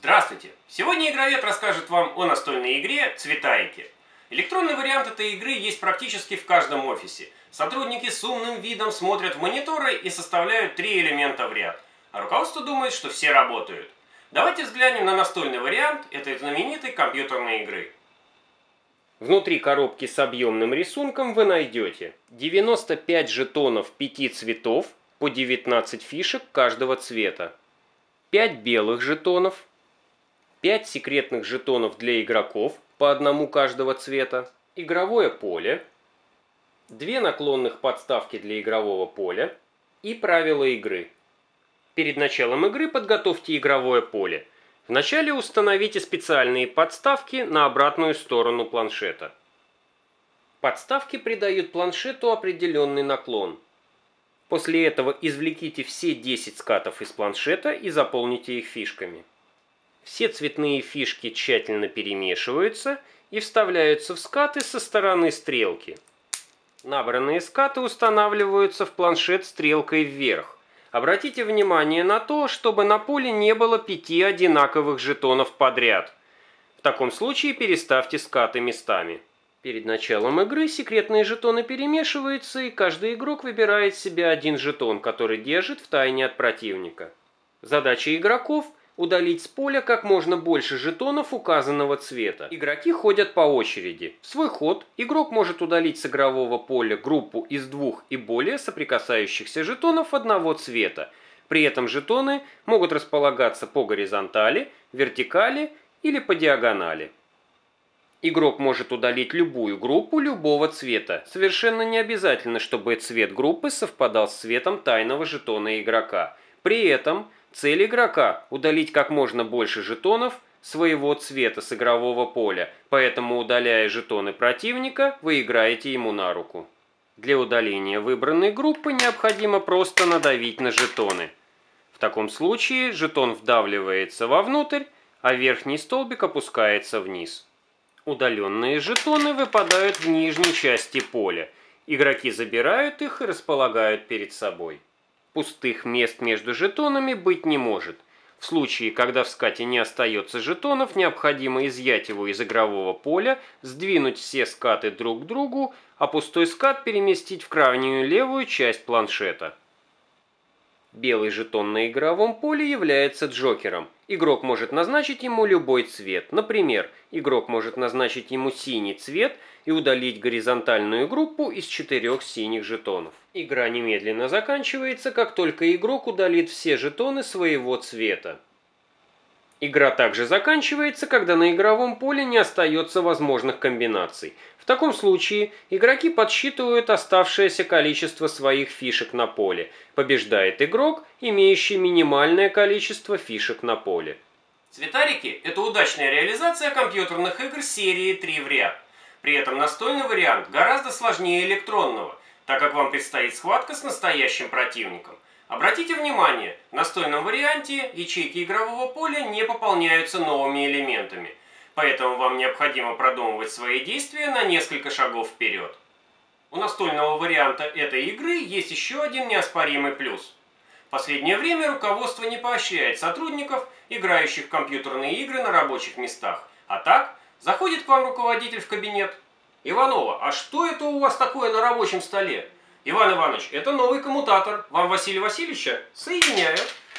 Здравствуйте! Сегодня Игровед расскажет вам о настольной игре «Цветайки». Электронный вариант этой игры есть практически в каждом офисе. Сотрудники с умным видом смотрят в мониторы и составляют 3 элемента в ряд. А руководство думает, что все работают. Давайте взглянем на настольный вариант этой знаменитой компьютерной игры. Внутри коробки с объемным рисунком вы найдете 95 жетонов 5 цветов по 19 фишек каждого цвета, 5 белых жетонов, 5 секретных жетонов для игроков, по одному каждого цвета, игровое поле, 2 наклонных подставки для игрового поля и правила игры. Перед началом игры подготовьте игровое поле. Вначале установите специальные подставки на обратную сторону планшета. Подставки придают планшету определенный наклон. После этого извлеките все 10 скатов из планшета и заполните их фишками. Все цветные фишки тщательно перемешиваются и вставляются в скаты со стороны стрелки. Набранные скаты устанавливаются в планшет стрелкой вверх. Обратите внимание на то, чтобы на поле не было 5 одинаковых жетонов подряд. В таком случае переставьте скаты местами. Перед началом игры секретные жетоны перемешиваются, и каждый игрок выбирает себе один жетон, который держит в тайне от противника. Задача игроков – удалить с поля как можно больше жетонов указанного цвета. Игроки ходят по очереди. В свой ход игрок может удалить с игрового поля группу из 2 и более соприкасающихся жетонов одного цвета. При этом жетоны могут располагаться по горизонтали, вертикали или по диагонали. Игрок может удалить любую группу любого цвета. Совершенно не обязательно, чтобы цвет группы совпадал с цветом тайного жетона игрока. При этом цель игрока – удалить как можно больше жетонов своего цвета с игрового поля, поэтому, удаляя жетоны противника, вы играете ему на руку. Для удаления выбранной группы необходимо просто надавить на жетоны. В таком случае жетон вдавливается вовнутрь, а верхний столбик опускается вниз. Удаленные жетоны выпадают в нижней части поля. Игроки забирают их и располагают перед собой. Пустых мест между жетонами быть не может. В случае, когда в скате не остается жетонов, необходимо изъять его из игрового поля, сдвинуть все скаты друг к другу, а пустой скат переместить в крайнюю левую часть планшета. Белый жетон на игровом поле является джокером. Игрок может назначить ему любой цвет. Например, игрок может назначить ему синий цвет и удалить горизонтальную группу из 4 синих жетонов. Игра немедленно заканчивается, как только игрок удалит все жетоны своего цвета. Игра также заканчивается, когда на игровом поле не остается возможных комбинаций. В таком случае игроки подсчитывают оставшееся количество своих фишек на поле. Побеждает игрок, имеющий минимальное количество фишек на поле. Цветарики – это удачная реализация компьютерных игр серии 3 в ряд. При этом настольный вариант гораздо сложнее электронного, так как вам предстоит схватка с настоящим противником. Обратите внимание, в настольном варианте ячейки игрового поля не пополняются новыми элементами, поэтому вам необходимо продумывать свои действия на несколько шагов вперед. У настольного варианта этой игры есть еще один неоспоримый плюс. В последнее время руководство не поощряет сотрудников, играющих в компьютерные игры на рабочих местах. А так, заходит к вам руководитель в кабинет. «Иванова, а что это у вас такое на рабочем столе?» «Иван Иванович, это новый коммутатор. Вам Василия Васильевича?» «Соединяю».